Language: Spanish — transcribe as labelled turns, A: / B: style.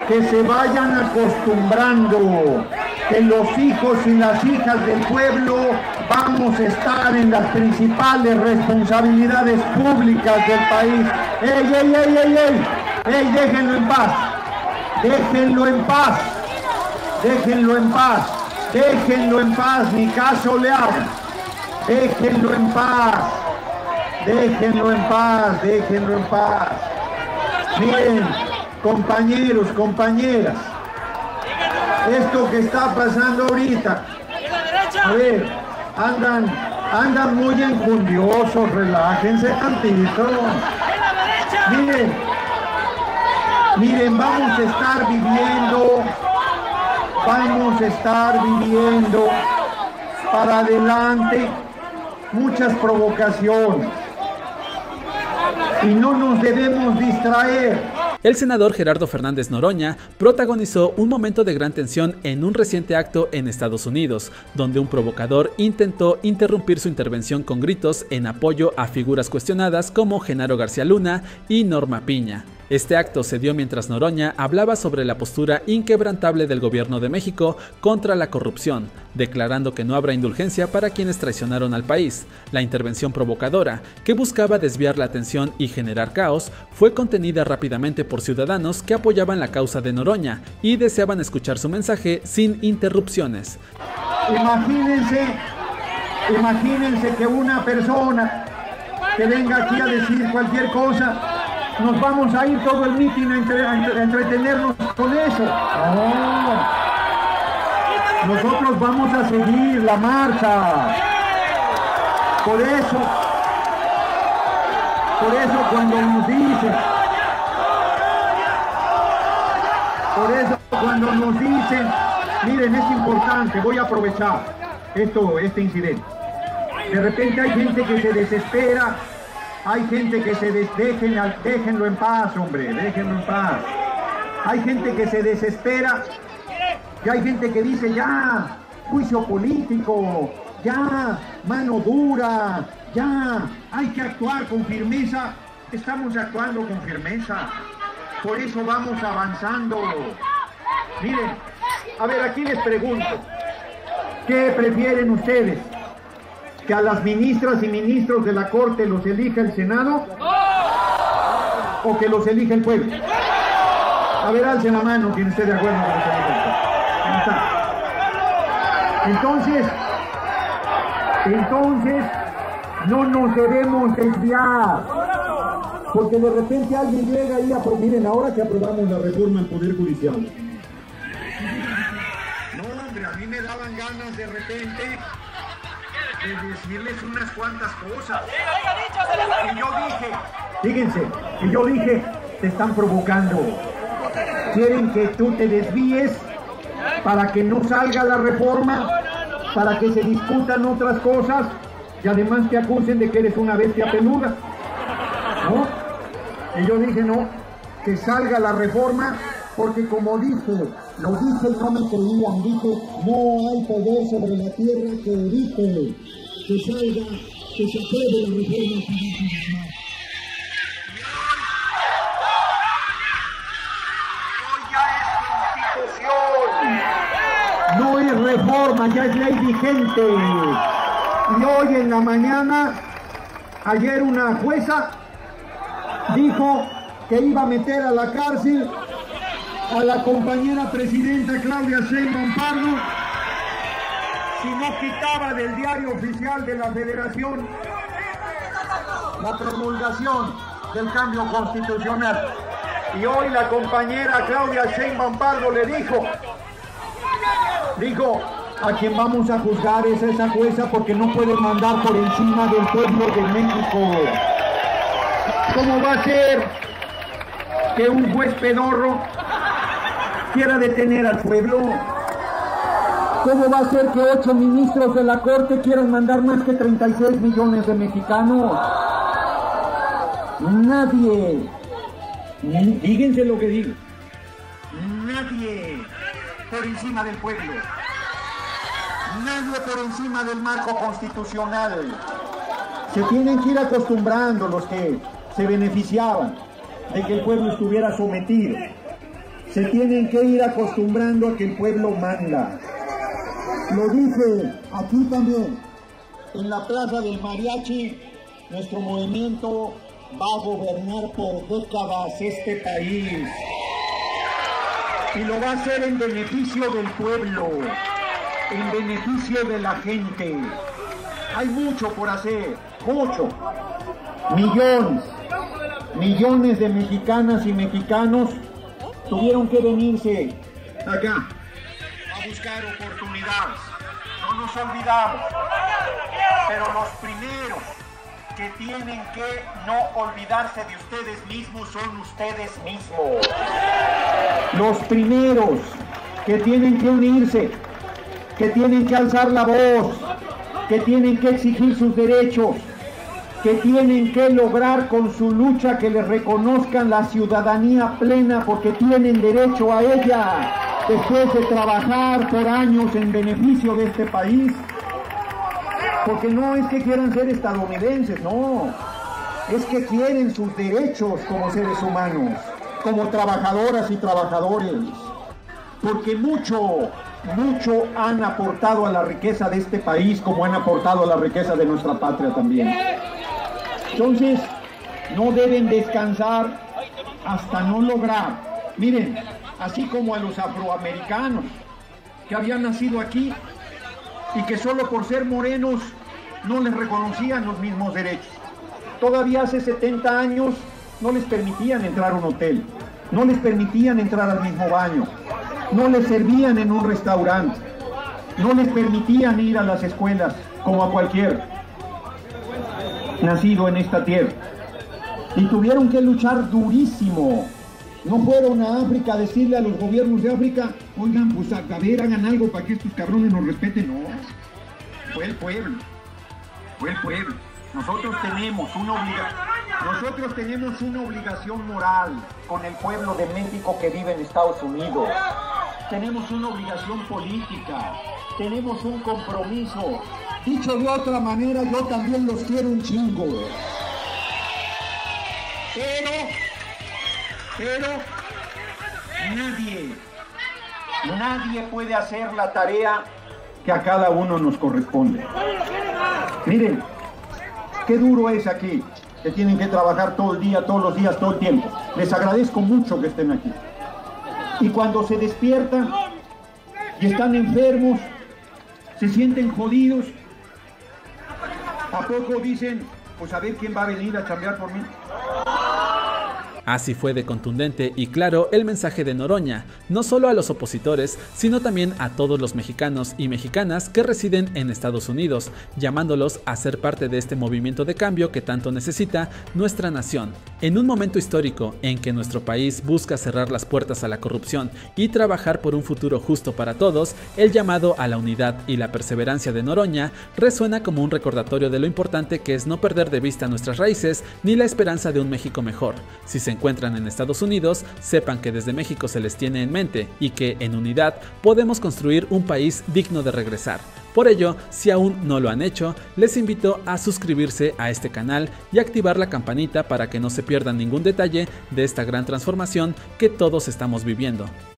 A: que se vayan acostumbrando, que los hijos y las hijas del pueblo vamos a estar en las principales responsabilidades públicas del país. ¡Ey, ey, ey, ey, ey! ¡Ey, déjenlo en paz! ¡Déjenlo en paz! ¡Déjenlo en paz! ¡Déjenlo en paz! Ni caso le hagan. ¡Déjenlo en paz! ¡Déjenlo en paz! ¡Déjenlo en paz! Miren, compañeros, compañeras, esto que está pasando ahorita, a ver, andan muy enjundiosos, relájense tantito. Miren, vamos a estar viviendo para adelante muchas provocaciones y no nos debemos distraer.
B: El senador Gerardo Fernández Noroña protagonizó un momento de gran tensión en un reciente acto en Estados Unidos, donde un provocador intentó interrumpir su intervención con gritos en apoyo a figuras cuestionadas como Genaro García Luna y Norma Piña. Este acto se dio mientras Noroña hablaba sobre la postura inquebrantable del gobierno de México contra la corrupción, declarando que no habrá indulgencia para quienes traicionaron al país. La intervención provocadora, que buscaba desviar la atención y generar caos, fue contenida rápidamente por ciudadanos que apoyaban la causa de Noroña y deseaban escuchar su mensaje sin interrupciones.
A: Imagínense que una persona que venga aquí a decir cualquier cosa, nos vamos a ir todo el mitin a entretenernos con eso. No. Nosotros vamos a seguir la marcha. Por eso cuando nos dicen, miren, es importante, voy a aprovechar este incidente. De repente hay gente que se desespera. Hay gente que déjenlo en paz, hombre, déjenlo en paz. Hay gente que se desespera y hay gente que dice ya, juicio político, ya, mano dura, ya, hay que actuar con firmeza. Estamos actuando con firmeza, por eso vamos avanzando. Miren, a ver, aquí les pregunto, ¿qué prefieren ustedes? ¿Que a las ministras y ministros de la Corte los elija el Senado? ¿O que los elija el pueblo? A ver, alcen la mano quien esté de acuerdo con los eligentes. Ahí está. Entonces, no nos debemos desviar. Porque de repente alguien llega y miren, ahora que aprobamos la reforma al Poder Judicial. No, hombre, a mí me daban ganas de repente de decirles unas cuantas cosas. Y yo dije, fíjense, te están provocando. Quieren que tú te desvíes para que no salga la reforma, para que se discutan otras cosas y además te acusen de que eres una bestia peluda. ¿No? Y yo dije, no, que salga la reforma, porque como dije, lo dije y no me creían, dije, no hay poder sobre la tierra que evite que salga, que se apruebe la reforma constitucional. Hoy ya es constitución, no es reforma, ya es ley vigente. Y hoy en la mañana, ayer una jueza dijo que iba a meter a la cárcel a la compañera presidenta Claudia Sheinbaum Pardo si no quitaba del diario oficial de la Federación la promulgación del cambio constitucional. Y hoy la compañera Claudia Sheinbaum Pardo le dijo, a quien vamos a juzgar es a esa jueza porque no puede mandar por encima del pueblo de México. ¿Cómo va a ser que un juez pedorro quiera detener al pueblo? ¿Cómo va a ser que 8 ministros de la Corte quieran mandar más que 36 millones de mexicanos? Nadie, fíjense lo que digo, nadie por encima del pueblo, nadie por encima del marco constitucional. Se tienen que ir acostumbrando los que se beneficiaban de que el pueblo estuviera sometido. se tienen que ir acostumbrando a que el pueblo manda. Lo dije aquí también, en la Plaza del Mariachi, nuestro movimiento va a gobernar por décadas este país. Y lo va a hacer en beneficio del pueblo, en beneficio de la gente. Hay mucho por hacer, mucho. Millones de mexicanas y mexicanos tuvieron que venirse acá a buscar oportunidades. No nos olvidamos, pero los primeros que tienen que no olvidarse de ustedes mismos son ustedes mismos. Los primeros que tienen que unirse, que tienen que alzar la voz, que tienen que exigir sus derechos, que tienen que lograr con su lucha que les reconozcan la ciudadanía plena porque tienen derecho a ella, después de trabajar por años en beneficio de este país. Porque no es que quieran ser estadounidenses, no, es que quieren sus derechos como seres humanos, como trabajadoras y trabajadores, porque mucho han aportado a la riqueza de este país como han aportado a la riqueza de nuestra patria también. Entonces, no deben descansar hasta no lograr. Miren, así como a los afroamericanos que habían nacido aquí y que solo por ser morenos no les reconocían los mismos derechos. Todavía hace 70 años no les permitían entrar a un hotel, no les permitían entrar al mismo baño, no les servían en un restaurante, no les permitían ir a las escuelas como a cualquier nacido en esta tierra. Y tuvieron que luchar durísimo. No fueron a África a decirle a los gobiernos de África, oigan, pues a ver, hagan algo para que estos cabrones nos respeten. No, fue el pueblo. Nosotros tenemos una obligación moral con el pueblo de México que vive en Estados Unidos. Tenemos una obligación política, tenemos un compromiso. Dicho de otra manera, yo también los quiero un chingo. Pero nadie puede hacer la tarea que a cada uno nos corresponde. Miren, qué duro es aquí, que tienen que trabajar todo el día, todos los días, todo el tiempo. Les agradezco mucho que estén aquí. Y cuando se despiertan y están enfermos, se sienten jodidos, ¿a poco dicen, pues a ver quién va a venir a chambear por mí?
B: Así fue de contundente y claro el mensaje de Noroña, no solo a los opositores, sino también a todos los mexicanos y mexicanas que residen en Estados Unidos, llamándolos a ser parte de este movimiento de cambio que tanto necesita nuestra nación. En un momento histórico en que nuestro país busca cerrar las puertas a la corrupción y trabajar por un futuro justo para todos, el llamado a la unidad y la perseverancia de Noroña resuena como un recordatorio de lo importante que es no perder de vista nuestras raíces ni la esperanza de un México mejor. Si se encuentran en Estados Unidos, sepan que desde México se les tiene en mente y que en unidad podemos construir un país digno de regresar. Por ello, si aún no lo han hecho, les invito a suscribirse a este canal y activar la campanita para que no se pierdan ningún detalle de esta gran transformación que todos estamos viviendo.